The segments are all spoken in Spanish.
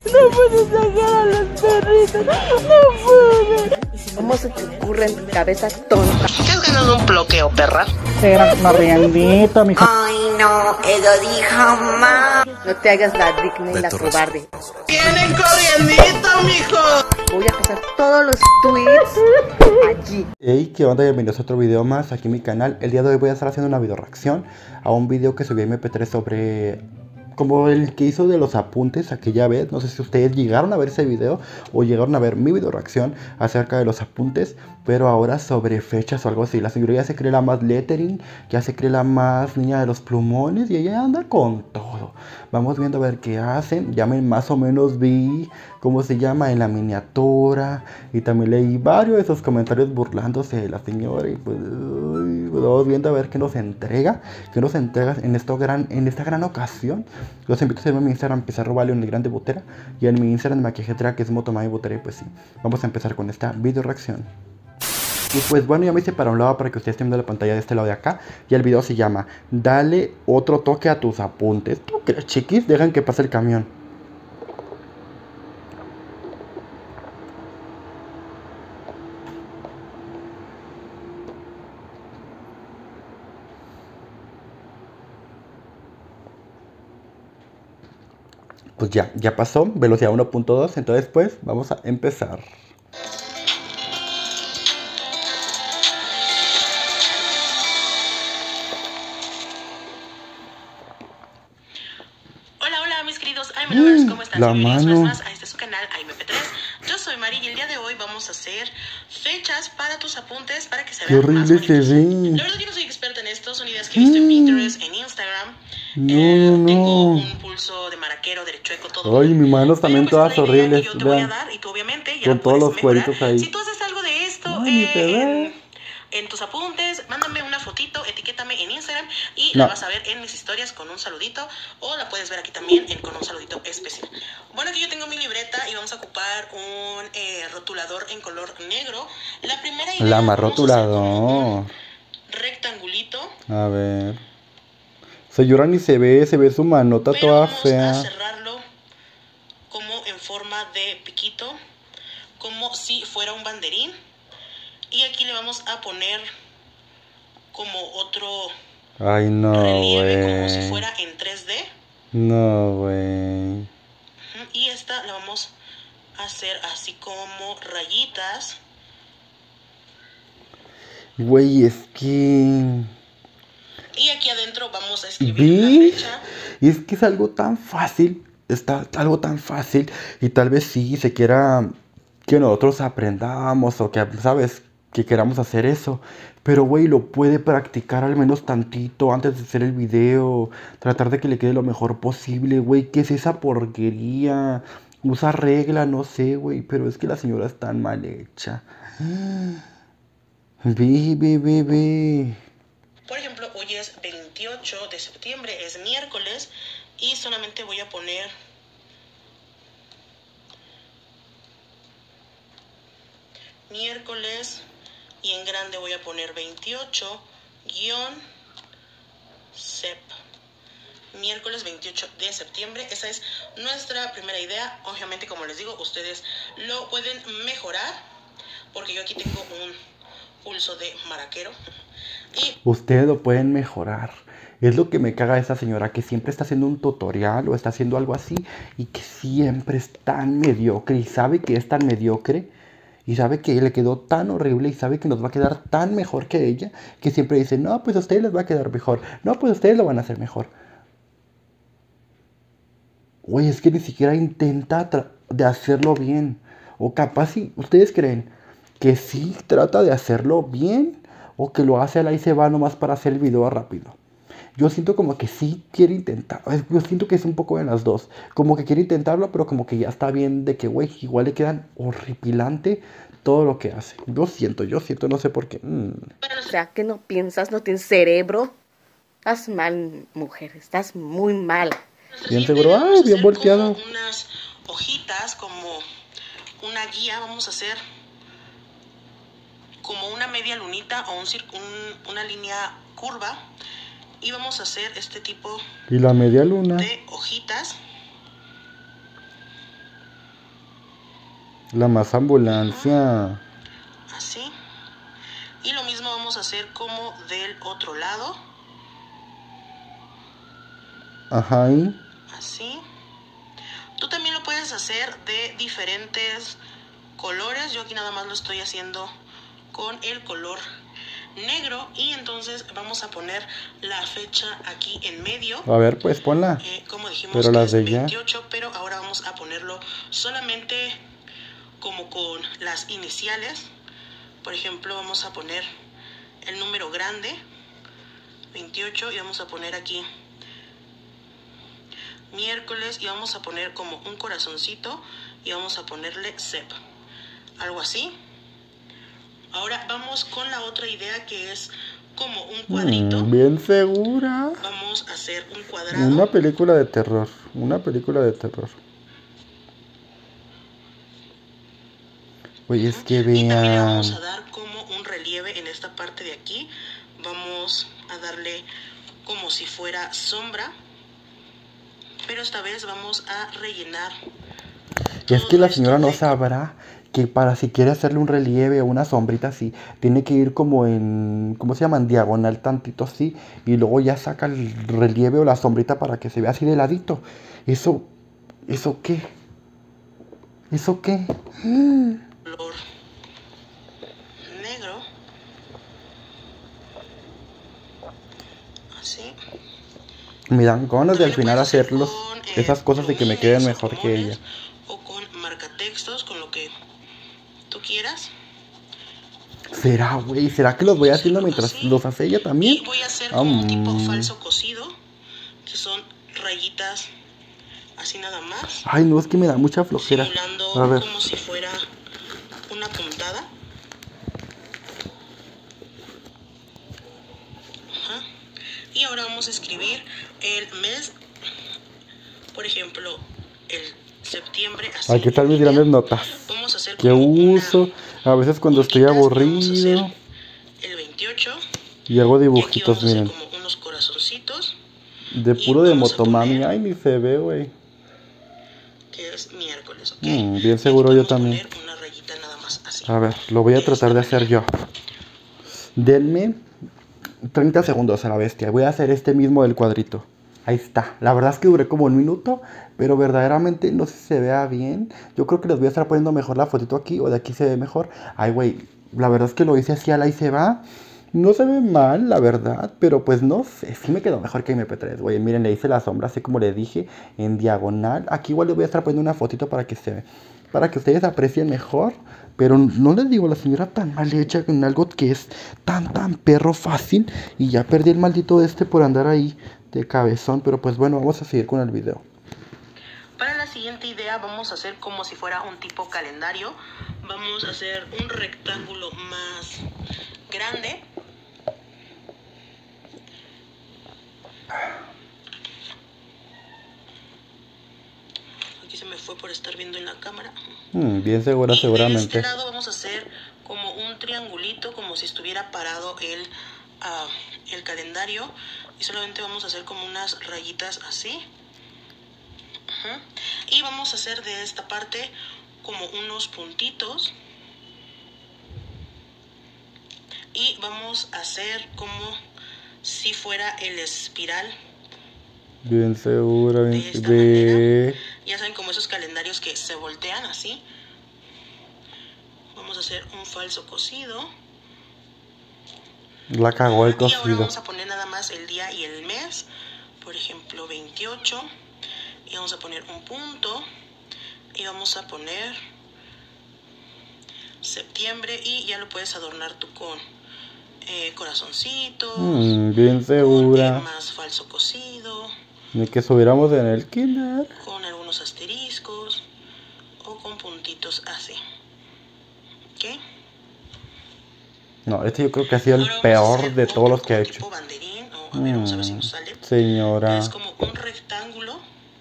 No puedes sacar a los perritos, no puedes. ¿Cómo se te ocurre en tu cabeza tonta? ¿Qué has ganado un bloqueo, perra? Se gran corriendito, mija. Ay, no, eso dijo mamá. No te hagas la digna y la cobarde. ¡Tienen corriendito, mijo! Voy a pasar todos los tweets allí. Hey, ¿qué onda? Bienvenidos a otro video más aquí en mi canal. El día de hoy voy a estar haciendo una video reacción a un video que subí a MP3 sobre... como el que hizo de los apuntes aquella vez. No sé si ustedes llegaron a ver ese video o llegaron a ver mi video reacción acerca de los apuntes, pero ahora sobre fechas o algo así. La señora ya se cree la más lettering, ya se cree la más niña de los plumones y ella anda con todo. Vamos viendo a ver qué hacen. Ya más o menos vi cómo se llama en la miniatura y también leí varios de esos comentarios burlándose de la señora y pues vamos viendo a ver qué nos entrega en esta gran ocasión. Los invito a seguirme en mi Instagram, Pizarro Valio, en el Grande Botera, y en mi Instagram de maquillajetera, que es Motomami Botera. Y pues sí, vamos a empezar con esta video reacción. Y pues bueno, ya me hice para un lado para que ustedes estén viendo la pantalla de este lado de acá. Y el video se llama Dale otro toque a tus apuntes. ¿Tú crees, chiquis? Dejan que pase el camión. Pues ya pasó, velocidad 1.2, entonces pues vamos a empezar. Hola mis queridos AMlovers, ¿cómo están? La Bienvenidos mano. una vez más a este su canal AMP3. Yo soy Mari y el día de hoy vamos a hacer fechas para tus apuntes para que se Qué vean más horrible se bonitos. ve. La verdad yo no soy experta en esto, son ideas que he visto en Pinterest, en Instagram. No. Tengo un pulso de maraquero, derechueco, todo. Ay, mis manos también Pero, pues, todas es la idea horribles. que yo te voy a Vean, dar y tú obviamente ya con todos puedes los mejorar. cueritos ahí. Si tú haces algo de esto Ay, ni se ve. en tus apuntes, mándame una fotito, etiquétame en Instagram y No. la vas a ver en mis historias con un saludito, o la puedes ver aquí también con un saludito especial. Bueno, aquí yo tengo mi libreta y vamos a ocupar un rotulador en color negro. La primera idea La más vamos a hacer como rotulador. un rectangulito, A ver. Señora, ni se ve su manota pero toda vamos a fea. cerrarlo como en forma de piquito, como si fuera un banderín. Y aquí le vamos a poner como otro Ay, no, relieve, como si güey. fuera en 3D. No, güey. Y esta la vamos a hacer así como rayitas. Güey, es que... Y aquí adentro vamos a escribir la ¿Ves? fecha. Y es que es algo tan fácil. Está algo tan fácil. Y tal vez sí se quiera que nosotros aprendamos o que, ¿sabes? Que queramos hacer eso. Pero, güey, lo puede practicar al menos tantito antes de hacer el video. Tratar de que le quede lo mejor posible, güey. ¿Qué es esa porquería? Usa regla, no sé, güey. Pero es que la señora es tan mal hecha. Ve. Por ejemplo, hoy es 28 de septiembre, es miércoles. Y solamente voy a poner miércoles. Y en grande voy a poner 28-sep. Miércoles 28 de septiembre. Esa es nuestra primera idea. Obviamente, como les digo, ustedes lo pueden mejorar, porque yo aquí tengo un pulso de maraquero. Y Ustedes lo pueden mejorar. Es lo que me caga de esa señora, que siempre está haciendo un tutorial o está haciendo algo así y que siempre es tan mediocre y sabe que es tan mediocre. Y sabe que le quedó tan horrible y sabe que nos va a quedar tan mejor que ella, que siempre dice, no, pues a ustedes les va a quedar mejor. No, pues ustedes lo van a hacer mejor. Oye, es que ni siquiera intenta de hacerlo bien. O capaz si ustedes creen que sí trata de hacerlo bien o que lo hace ahí se va nomás para hacer el video rápido. Yo siento como que sí quiere intentar. Yo siento que es un poco de las dos. Como que quiere intentarlo, pero como que ya está bien de que, güey, igual le quedan horripilante todo lo que hace. Yo siento, no sé por qué. O sea, que no piensas, no tienes cerebro. Estás mal, mujer, estás muy mal. Bien seguro, vamos a bien hacer volteado. como unas hojitas, como una guía. Vamos a hacer como una media lunita o una línea curva. Y vamos a hacer este tipo Y la media luna. de hojitas. La más ambulancia. Así. Y lo mismo vamos a hacer como del otro lado. Ajá, ¿y? Así. Tú también lo puedes hacer de diferentes colores. Yo aquí nada más lo estoy haciendo con el color negro. Y entonces vamos a poner la fecha aquí en medio. A ver, pues ponla. Como dijimos, pero que las es de ya. 28, pero ahora vamos a ponerlo solamente como con las iniciales. Por ejemplo, vamos a poner el número grande, 28, y vamos a poner aquí miércoles, y vamos a poner como un corazoncito, y vamos a ponerle CEP, algo así. Ahora vamos con la otra idea, que es como un cuadrito. Bien segura. Vamos a hacer un cuadrado. Una película de terror. Una película de terror. Oye, es que Y también le vamos vean. a dar como un relieve en esta parte de aquí. Vamos a darle como si fuera sombra, pero esta vez vamos a rellenar. Es que la señora no sabrá que para si quiere hacerle un relieve o una sombrita así, tiene que ir como en, ¿cómo se llama? En diagonal tantito así, y luego ya saca el relieve o la sombrita para que se vea así de ladito. ¿Eso qué? ¿Eso qué? Color negro. Así. Me dan ganas de al También lo final puedes hacer hacerlos, con, esas cosas de que me queden plumines o mejor que ella. plumones, o con marcatextos, con lo que tú quieras. ¿Será, güey? ¿Será que los voy haciendo mientras Así. los hace ella también? Y voy a hacer como un tipo falso cosido, que son rayitas así nada más, Ay, no, es que me da mucha flojera. simulando A ver. como si fuera una puntada. Ajá. Y ahora vamos a escribir el mes, por ejemplo, el septiembre. Así, Aquí están mis grandes notas vamos a hacer que como uso a veces cuando estoy puntitas, vamos a aburrido. hacer el 28. Y hago Y aquí dibujitos, vamos a hacer miren. como unos corazoncitos, De y puro de vamos a Motomami. poner Ay, ni se ve, güey. que es miércoles, ¿ok? Bien Y aquí seguro yo podemos también. poner una rayita nada más así. A ver, lo voy a tratar de hacer yo. Denme 30 segundos a la bestia. Voy a hacer este mismo del cuadrito. Ahí está. La verdad es que duré como un minuto, pero verdaderamente no sé si se vea bien. Yo creo que les voy a estar poniendo mejor la fotito aquí, o de aquí se ve mejor. Ay, güey, la verdad es que lo hice así a la y se va. No se ve mal, la verdad, pero pues no sé, sí me quedó mejor que MP3, güey. Miren, le hice la sombra así como le dije, en diagonal. Aquí igual les voy a estar poniendo una fotito para que para que ustedes aprecien mejor. Pero no les digo, la señora tan mal hecha con algo que es tan perro fácil. Y ya perdí el maldito por andar ahí de cabezón. Pero pues bueno, vamos a seguir con el video. Para la siguiente idea vamos a hacer como si fuera un tipo calendario. Vamos a hacer un rectángulo más grande. Aquí se me fue por estar viendo en la cámara. Bien segura, y seguramente. de este lado vamos a hacer como un triangulito, como si estuviera parado el calendario. Y solamente vamos a hacer como unas rayitas así. Y vamos a hacer de esta parte como unos puntitos. Y vamos a hacer como si fuera el espiral. Bien segura, bien De esta manera. Ya saben, como esos calendarios que se voltean así. Vamos a hacer un falso cosido. La cagó el Y ahora cocido. vamos a poner nada más el día y el mes. Por ejemplo, 28. Y vamos a poner un punto. Y vamos a poner septiembre. Y ya lo puedes adornar tú con corazoncitos. Bien segura. Con más falso cosido. Ni que subiéramos en el kinder. Con algunos asteriscos. O con puntitos así. ¿Ok? No, este yo creo que ha sido el peor de todos los que he hecho. Tipo banderín, o a ver, vamos a ver si nos sale. Señora. Es como un rectángulo.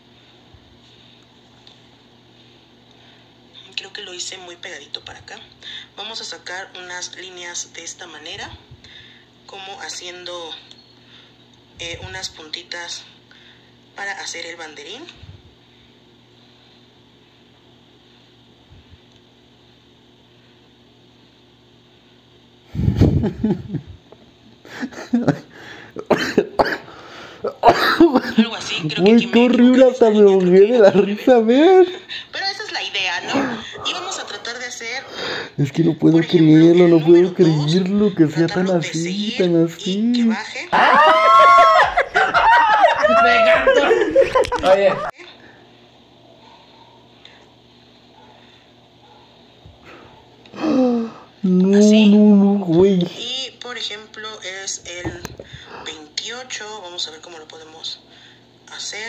Creo que lo hice muy pegadito para acá. Vamos a sacar unas líneas de esta manera, como haciendo unas puntitas para hacer el banderín. Algo así, creo que Uy, aquí qué me horrible, equivoqué, hasta me creo ahogué que de la al revés. risa, ver. Pero esa es la idea, ¿no? Y vamos a tratar de hacer, Es que no puedo por ejemplo, creerlo, el no puedo número 2, creerlo que sea tan tratarlo de así, seguir tan y que así. baje. Me encantó. Oye. No, Así. no, güey. Y por ejemplo es el 28, vamos a ver cómo lo podemos hacer.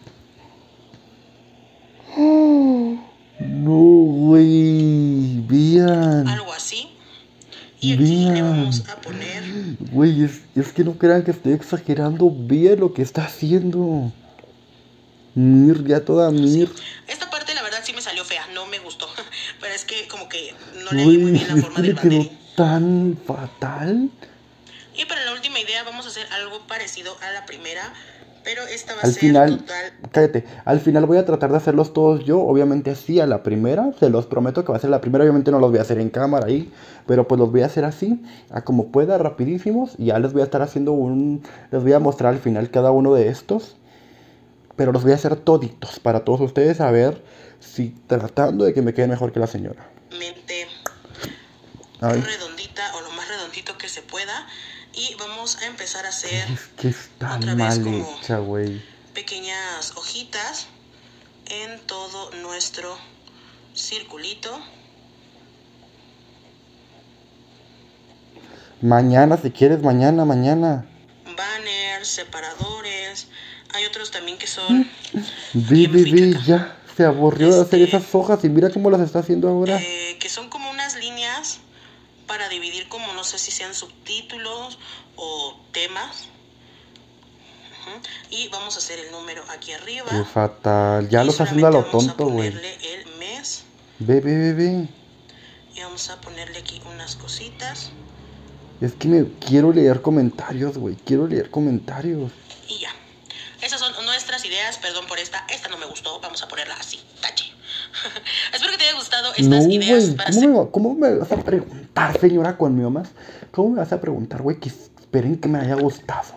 No, güey. Vean. Algo así. Y aquí le vamos a poner, Güey, es que no crean que estoy exagerando. Vean lo que está haciendo. Mir, ya toda Mir. esta parte la verdad sí me salió fea, no me gustó. Pero es que como que no le di muy Güey, bien la es forma que del le quedó banderín. tan fatal. Y para la última idea vamos a hacer algo parecido a la primera, pero esta va a Al ser final, total. cállate, al final voy a tratar de hacerlos todos yo, obviamente así a la primera, se los prometo que va a ser la primera, obviamente no los voy a hacer en cámara ahí, pero pues los voy a hacer así, a como pueda, rapidísimos, y ya les voy a estar haciendo les voy a mostrar al final cada uno de estos, pero los voy a hacer toditos para todos ustedes a ver si tratando de que me queden mejor que la señora. Mente Ay, redondita o lo más redondito que se pueda. Y vamos a empezar a hacer es que está otra vez mal como hecha, güey. pequeñas hojitas en todo nuestro circulito. Mañana, si quieres, mañana. Banners, separadores. Hay otros también que son Ve, ya se aburrió de hacer Este- esas hojas y mira cómo las está haciendo ahora. que son como unas líneas para dividir, como no sé si sean subtítulos o temas. Ujú. Y vamos a hacer el número aquí arriba. Qué fatal. Ya Y lo está haciendo a lo solamente vamos tonto, güey. ponerle el mes Ve. y vamos a ponerle aquí unas cositas Es que me quiero leer comentarios, güey. Quiero leer comentarios. y ya. Esas son nuestras ideas, perdón por esta no me gustó, vamos a ponerla así, tache. Espero que te haya gustado No, estas ideas güey. para hacer. ¿Cómo me vas a preguntar, señora con miomas? ¿Cómo me vas a preguntar, güey, que esperen que me haya gustado?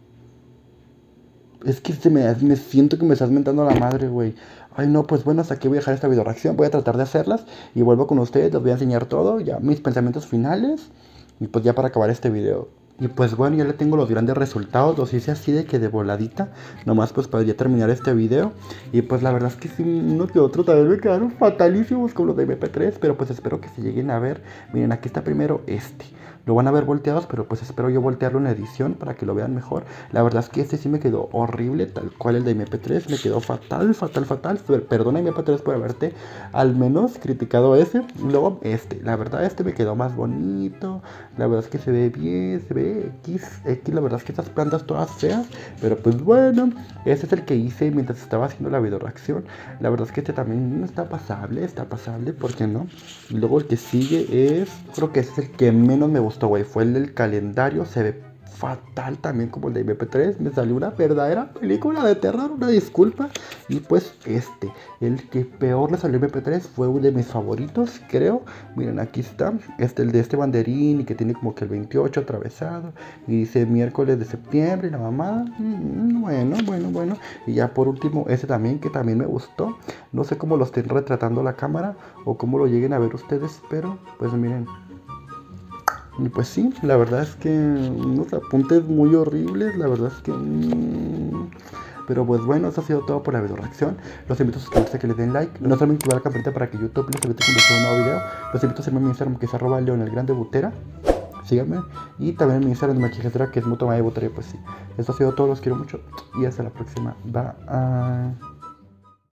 Es que me siento que me estás mentando a la madre, güey. Ay, no, pues bueno, hasta aquí voy a dejar esta video reacción. Voy a tratar de hacerlas y vuelvo con ustedes. Les voy a enseñar todo, ya mis pensamientos finales. Y pues ya para acabar este video. Y pues bueno, ya le tengo los grandes resultados. Los hice así de que de voladita. Nomás pues para ya terminar este video. Y pues la verdad es que sí, uno que otro también me quedaron fatalísimos con los de MP3. Pero pues espero que se lleguen a ver. Miren, aquí está primero este. Lo van a ver volteados, pero pues espero yo voltearlo en edición para que lo vean mejor. La verdad es que este sí me quedó horrible, tal cual el de MP3. Me quedó fatal. Perdona MP3 por haberte al menos criticado ese. Luego este, la verdad este me quedó más bonito. La verdad es que se ve bien, se ve X. La verdad es que estas plantas todas feas. Pero pues bueno, este es el que hice mientras estaba haciendo la video reacción. La verdad es que este también está pasable, ¿por qué no? Y luego el que sigue es, creo que ese es el que menos me gustó, güey. Fue el del calendario, se ve fatal también como el de MP3. Me salió una verdadera película de terror, una disculpa. Y pues este, el que peor le salió MP3 fue uno de mis favoritos, creo. Miren, aquí está, el de este banderín y que tiene como que el 28 atravesado. Y dice miércoles de septiembre y la mamada. Bueno. Y ya por último, ese también, que también me gustó. No sé cómo lo estén retratando la cámara o cómo lo lleguen a ver ustedes, pero pues miren. Y pues sí, la verdad es que unos apuntes muy horribles, la verdad es que... Pero pues bueno, eso ha sido todo por la video reacción. Los invito a suscribirse, que le den like. No se olviden activar la campanita para que YouTube les avise cuando suba un nuevo video. Los invito a seguirme en mi Instagram, que es @leonelgrandebutera. Síganme. Y también en mi Instagram de maquillaje, que es motomayebutera. Y pues sí, eso ha sido todo, los quiero mucho. Y hasta la próxima. Bye.